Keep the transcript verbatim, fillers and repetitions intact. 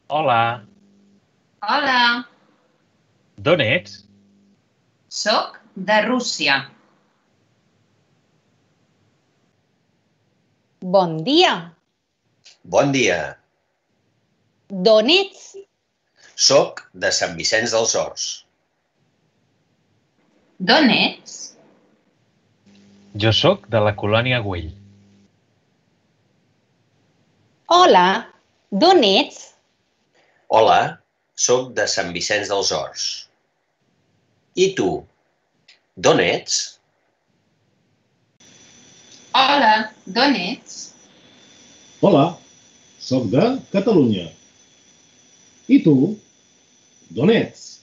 Hola, Hola, d'on ets? sóc de Rússia. Bon dia. Bon dia, D'on ets? soc de Sant Vicenç dels Horts. D'on ets? Jo sóc de la colònia Güell. Hola, d'on ets? Hola, soc de Sant Vicenç dels Horts. I tu, d'on ets? Hola, d'on ets? Hola, sóc de Catalunya. I tu, d'on ets?